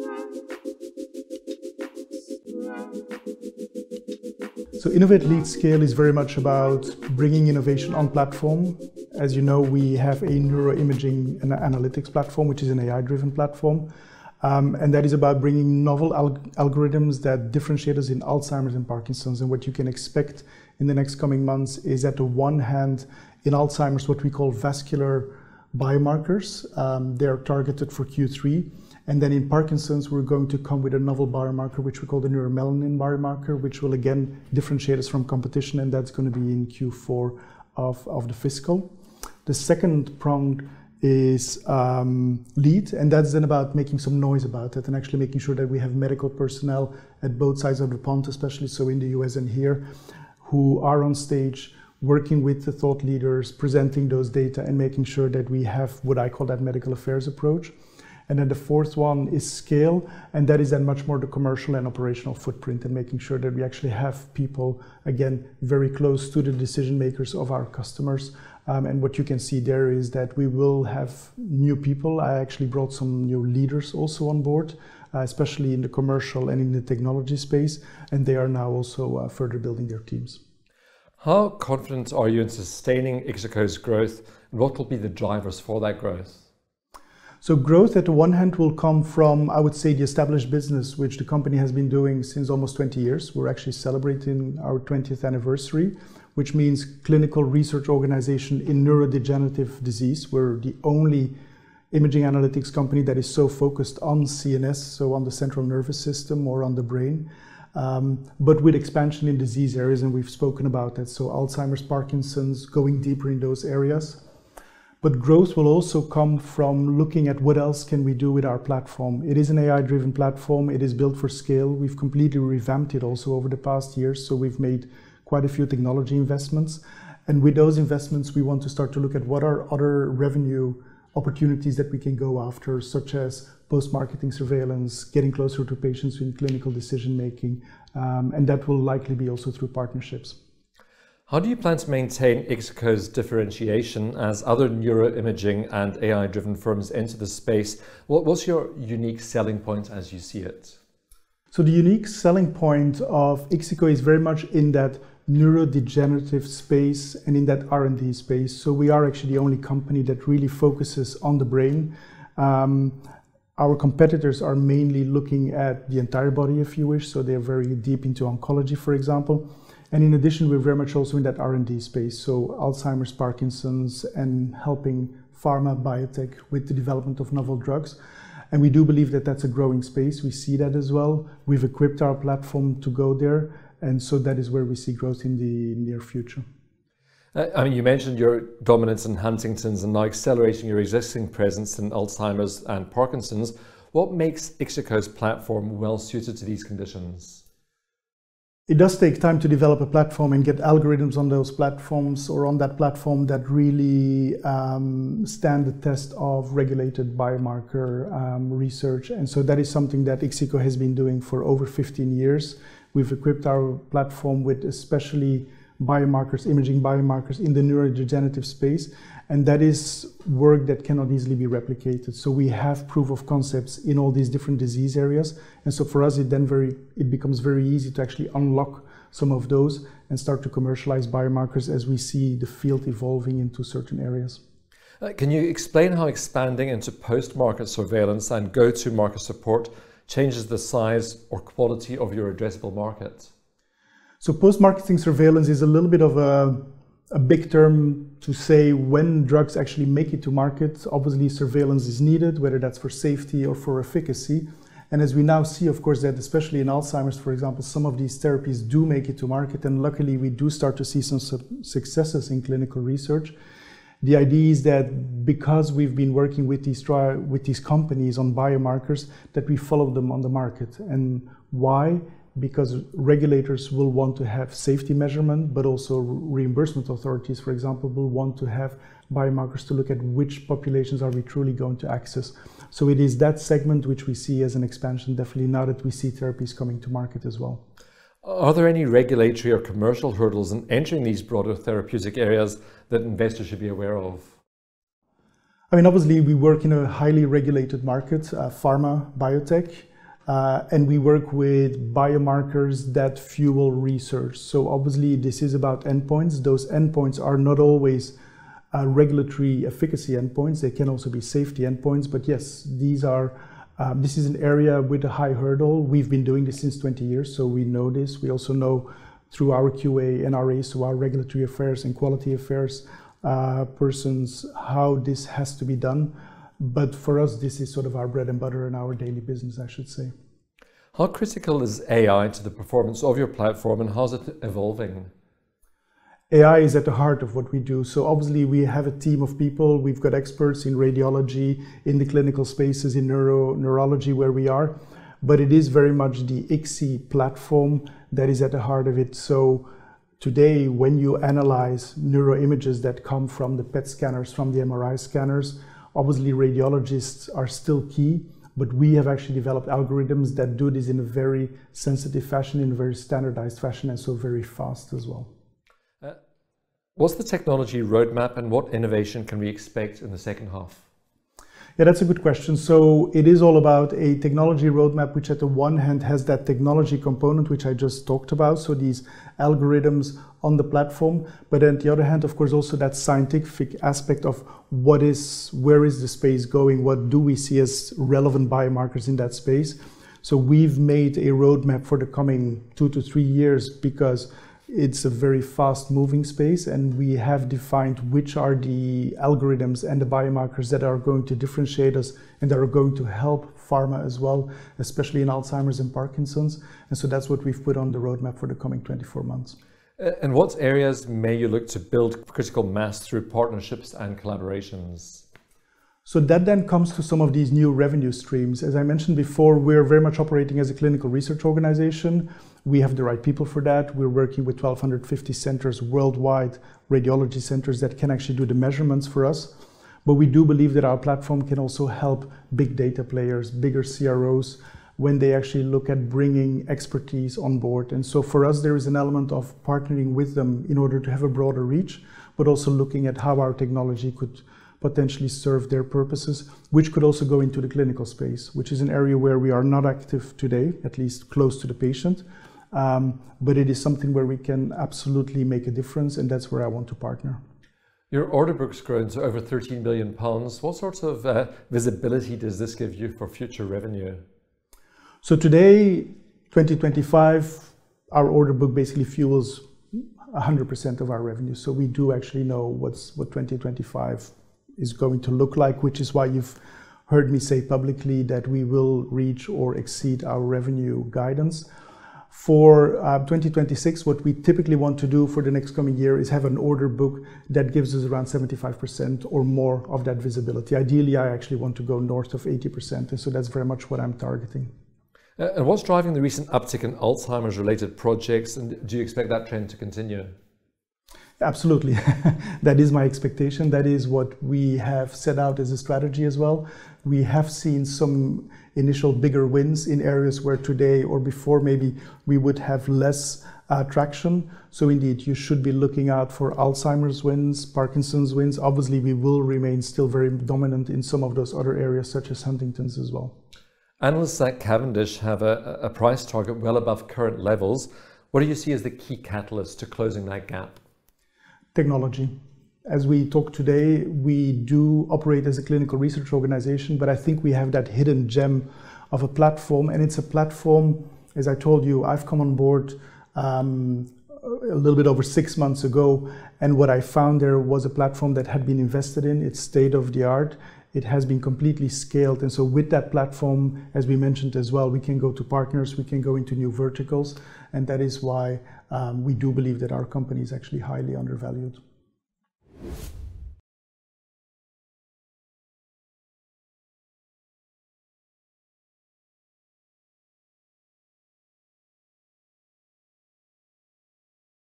So Innovate Lead Scale is very much about bringing innovation on platform. As you know, we have a neuroimaging and analytics platform, which is an AI-driven platform. And that is about bringing novel algorithms that differentiate us in Alzheimer's and Parkinson's. And what you can expect in the next coming months is, at the one hand, in Alzheimer's, what we call vascular biomarkers. They are targeted for Q3. And then in Parkinson's, we're going to come with a novel biomarker, which we call the neuromelanin biomarker, which will again differentiate us from competition. And that's going to be in Q4 of the fiscal. The second prong is lead, and that's then about making some noise about it and actually making sure that we have medical personnel at both sides of the pond, especially so in the US and here, who are on stage working with the thought leaders, presenting those data and making sure that we have what I call that medical affairs approach. And then the fourth one is scale, and that is then much more the commercial and operational footprint and making sure that we actually have people, again, very close to the decision makers of our customers. And what you can see there is that we will have new people. I actually brought some new leaders also on board, especially in the commercial and in the technology space, and they are now also further building their teams. How confident are you in sustaining IXICO's growth, and what will be the drivers for that growth? So growth at the one hand will come from, I would say, the established business, which the company has been doing since almost 20 years. We're actually celebrating our 20th anniversary, which means clinical research organization in neurodegenerative disease. We're the only imaging analytics company that is so focused on CNS, so on the central nervous system or on the brain, but with expansion in disease areas, and we've spoken about that. So Alzheimer's, Parkinson's, going deeper in those areas. But growth will also come from looking at what else can we do with our platform. It is an AI-driven platform. It is built for scale. We've completely revamped it also over the past years. So we've made quite a few technology investments. And with those investments, we want to start to look at what are other revenue opportunities that we can go after, such as post-marketing surveillance, getting closer to patients in clinical decision-making. And that will likely be also through partnerships. How do you plan to maintain IXICO's differentiation as other neuroimaging and AI-driven firms enter the space? What's your unique selling point as you see it? So the unique selling point of IXICO is very much in that neurodegenerative space and in that R&D space. So we are actually the only company that really focuses on the brain. Our competitors are mainly looking at the entire body, if you wish. So they're very deep into oncology, for example. And in addition, we're very much also in that R&D space, so Alzheimer's, Parkinson's, and helping pharma, biotech with the development of novel drugs. And we do believe that that's a growing space. We see that as well. We've equipped our platform to go there, and so that is where we see growth in the near future. I mean, you mentioned your dominance in Huntington's and now accelerating your existing presence in Alzheimer's and Parkinson's. What makes IXICO's platform well suited to these conditions? It does take time to develop a platform and get algorithms on those platforms or on that platform that really stand the test of regulated biomarker research. And so that is something that IXICO has been doing for over 15 years. We've equipped our platform with especially biomarkers, imaging biomarkers in the neurodegenerative space. And that is work that cannot easily be replicated. So we have proof of concepts in all these different disease areas. And so for us, it becomes very easy to actually unlock some of those and start to commercialize biomarkers as we see the field evolving into certain areas. Can you explain how expanding into post-market surveillance and go-to-market support changes the size or quality of your addressable market? So post-marketing surveillance is a little bit of a big term to say when drugs actually make it to market. Obviously, surveillance is needed, whether that's for safety or for efficacy. And as we now see, of course, that especially in Alzheimer's, for example, some of these therapies do make it to market. And luckily, we do start to see some successes in clinical research. The idea is that because we've been working with these companies on biomarkers, that we follow them on the market. And why? Because regulators will want to have safety measurement, but also reimbursement authorities, for example, will want to have biomarkers to look at which populations are we truly going to access. So it is that segment which we see as an expansion, definitely now that we see therapies coming to market as well. Are there any regulatory or commercial hurdles in entering these broader therapeutic areas that investors should be aware of? I mean, obviously, we work in a highly regulated market, pharma, biotech. And we work with biomarkers that fuel research. So obviously this is about endpoints. Those endpoints are not always regulatory efficacy endpoints. They can also be safety endpoints. But yes, this is an area with a high hurdle. We've been doing this since 20 years, so we know this. We also know through our QA, NRA, so our regulatory affairs and quality affairs persons, how this has to be done. But for us, this is sort of our bread and butter and our daily business, I should say. How critical is AI to the performance of your platform, and how's it evolving? AI is at the heart of what we do. So obviously we have a team of people. We've got experts in radiology, in the clinical spaces, in neurology where we are. But it is very much the IXI platform that is at the heart of it. So today, when you analyze neuroimages that come from the PET scanners, from the MRI scanners, obviously radiologists are still key, but we have actually developed algorithms that do this in a very sensitive fashion, in a very standardized fashion, and so very fast as well. What's the technology roadmap, and what innovation can we expect in the second half? Yeah, that's a good question. So it is all about a technology roadmap, which at the one hand has that technology component, which I just talked about. So these algorithms on the platform, but on the other hand, of course, also that scientific aspect of where is the space going? What do we see as relevant biomarkers in that space? So we've made a roadmap for the coming 2 to 3 years because it's a very fast moving space, and we have defined which are the algorithms and the biomarkers that are going to differentiate us and that are going to help pharma as well, especially in Alzheimer's and Parkinson's. And so that's what we've put on the roadmap for the coming 24 months. And what areas may you look to build critical mass through partnerships and collaborations? So that then comes to some of these new revenue streams. As I mentioned before, we're very much operating as a clinical research organization. We have the right people for that. We're working with 1,250 centers worldwide, radiology centers that can actually do the measurements for us. But we do believe that our platform can also help big data players, bigger CROs, when they actually look at bringing expertise on board. And so for us, there is an element of partnering with them in order to have a broader reach, but also looking at how our technology could potentially serve their purposes, which could also go into the clinical space, which is an area where we are not active today, at least close to the patient. But it is something where we can absolutely make a difference, and that's where I want to partner. Your order book's grown to over £13 billion. What sort of visibility does this give you for future revenue? So today, 2025, our order book basically fuels 100% of our revenue. So we do actually know what 2025 is going to look like, which is why you've heard me say publicly that we will reach or exceed our revenue guidance. For 2026, what we typically want to do for the next coming year is have an order book that gives us around 75% or more of that visibility. Ideally, I actually want to go north of 80%, and so that's very much what I'm targeting. And what's driving the recent uptick in Alzheimer's related projects, and do you expect that trend to continue? Absolutely. That is my expectation. That is what we have set out as a strategy as well. We have seen some initial bigger wins in areas where today or before maybe we would have less traction. So indeed, you should be looking out for Alzheimer's wins, Parkinson's wins. Obviously, we will remain still very dominant in some of those other areas, such as Huntington's as well. Analysts at Cavendish have a price target well above current levels. What do you see as the key catalyst to closing that gap? Technology. As we talk today, we do operate as a clinical research organization, but I think we have that hidden gem of a platform, and it's a platform, as I told you, I've come on board a little bit over 6 months ago, and what I found there was a platform that had been invested in. It's state of the art. It has been completely scaled, and so with that platform, as we mentioned as well, we can go to partners, we can go into new verticals, and that is why we do believe that our company is actually highly undervalued.